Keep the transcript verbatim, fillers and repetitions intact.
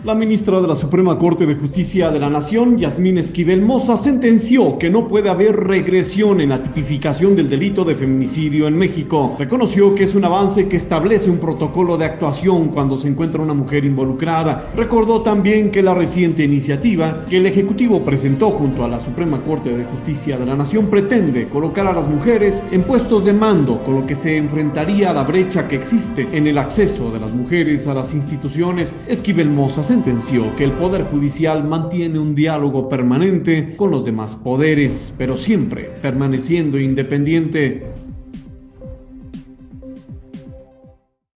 La ministra de la Suprema Corte de Justicia de la Nación, Yasmín Esquivel Moza, sentenció que no puede haber regresión en la tipificación del delito de feminicidio en México. Reconoció que es un avance que establece un protocolo de actuación cuando se encuentra una mujer involucrada. Recordó también que la reciente iniciativa que el Ejecutivo presentó junto a la Suprema Corte de Justicia de la Nación pretende colocar a las mujeres en puestos de mando, con lo que se enfrentaría a la brecha que existe en el acceso de las mujeres a las instituciones. Esquivel Moza sentenció que el Poder Judicial mantiene un diálogo permanente con los demás poderes, pero siempre permaneciendo independiente.